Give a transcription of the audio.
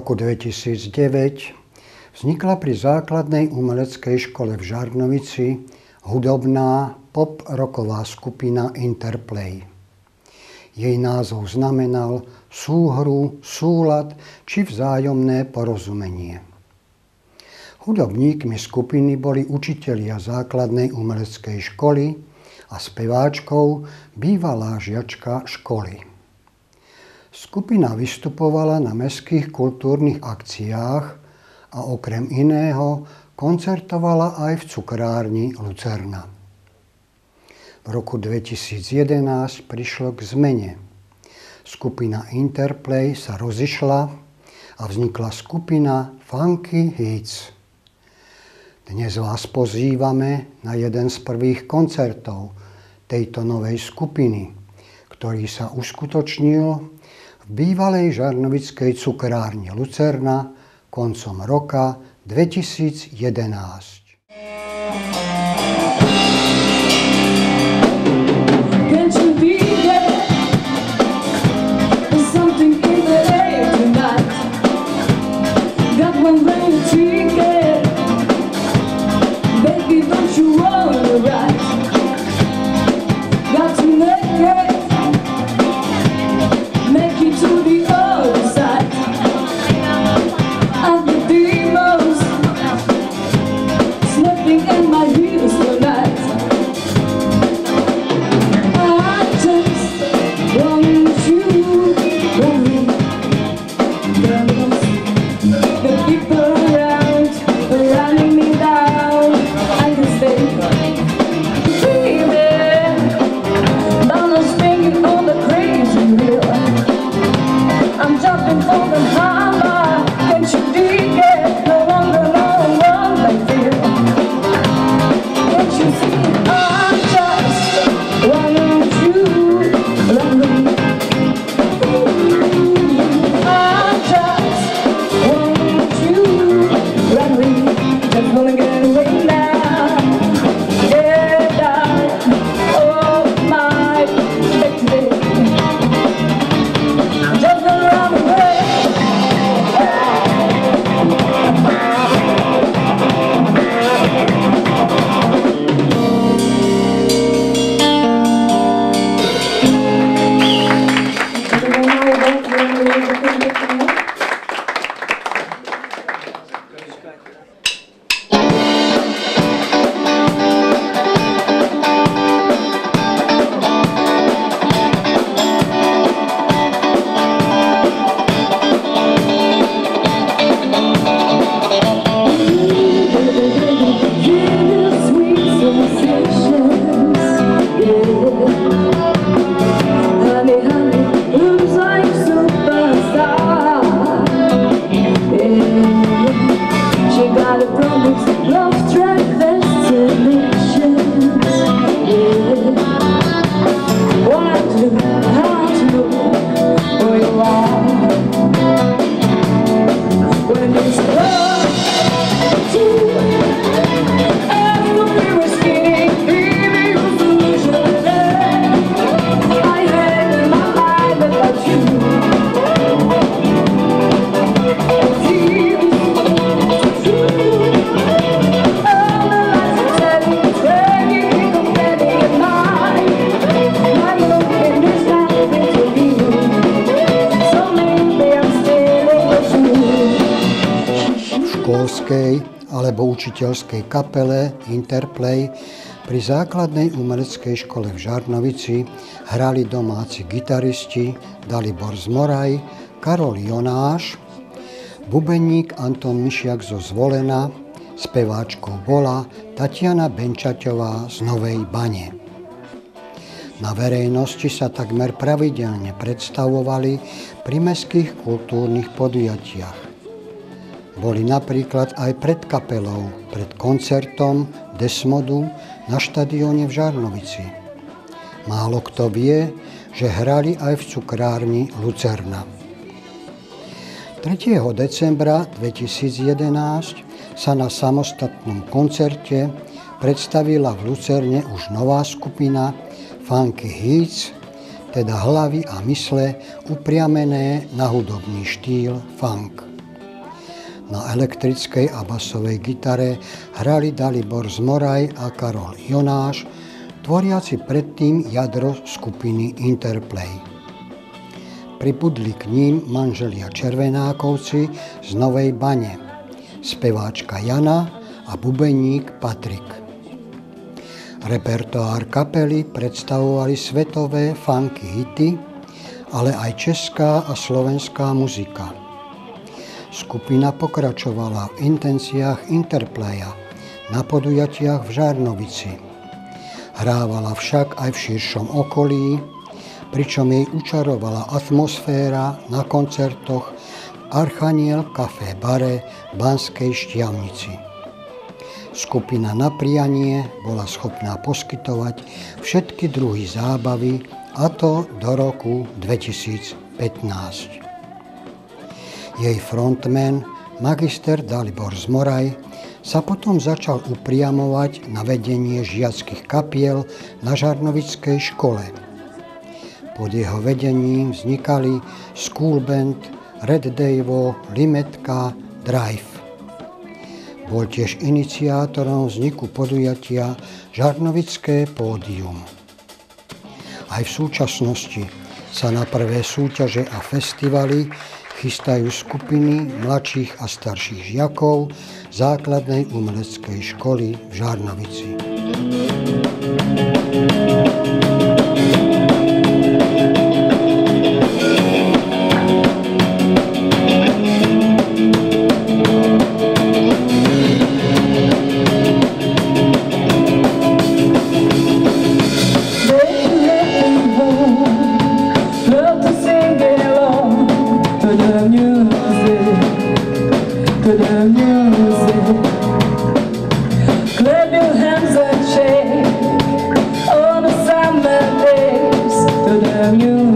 roku 2009 vznikla pri základnej umeleckej škole v Žarnovici hudobná pop-rocková skupina Interplay. Jej názov znamenal súhru, súlad či vzájomné porozumenie. Hudobníkmi skupiny boli učitelia základnej umeleckej školy a speváčkou bývalá žiačka školy. Skupina vystupovala na mestských kultúrnych akciách a okrem iného koncertovala aj v cukrárni Lucerna. V roku 2011 prišlo k zmene. Skupina Interplay sa rozišla a vznikla skupina Funky Hits. Dnes vás pozývame na jeden z prvých koncertov tejto novej skupiny, ktorý sa uskutočnil v bývalej žarnovickej cukrárni Lucerna koncom roka 2011. Alebo učiteľskej kapele Interplay pri základnej umeleckej škole v Žarnovici hrali domáci gitaristi Dalibor Zmoraj, Karol Jonáš, bubeník Anton Mišiak zo Zvolena, speváčkou bola Tatiana Benčaťová z Novej Bane. Na verejnosti sa takmer pravidelne predstavovali pri mestských kultúrnych podujatiach. Boli napríklad aj pred kapelou, pred koncertom Desmodu na štadióne v Žarnovici. Málo kto vie, že hrali aj v cukrárni Lucerna. 3. decembra 2011 sa na samostatnom koncerte predstavila v Lucerne už nová skupina Funky Hits, teda hlavy a mysle upriamené na hudobný štýl funk. Na elektrickej a basovej gitare hrali Dalibor Zmoraj a Karol Jonáš, tvoriaci predtým jadro skupiny Interplay. Pribudli k ním manželia Červenákovci z Novej Bane, speváčka Jana a bubeník Patrik. Repertoár kapely predstavovali svetové funky hity, ale aj česká a slovenská muzika. Skupina pokračovala v intenciách Interplaya na podujatiach v Žarnovici. Hrávala však aj v širšom okolí, pričom jej učarovala atmosféra na koncertoch Archaniel Café Bare v Banskej Štiavnici. Skupina Na prianie bola schopná poskytovať všetky druhy zábavy, a to do roku 2015. Jej frontman, magister Dalibor Zmoraj, sa potom začal upriamovať na vedenie žiackych kapiel na Žarnovickej škole. Pod jeho vedením vznikali School Band, Red Devo, Limetka, Drive. Bol tiež iniciátorom vzniku podujatia Žarnovické pódium. Aj v súčasnosti sa na prvé súťaže a festivaly chystajú skupiny mladších a starších žiakov základnej umeleckej školy v Žarnovici. Clap your hands and shake all the summer days to the music.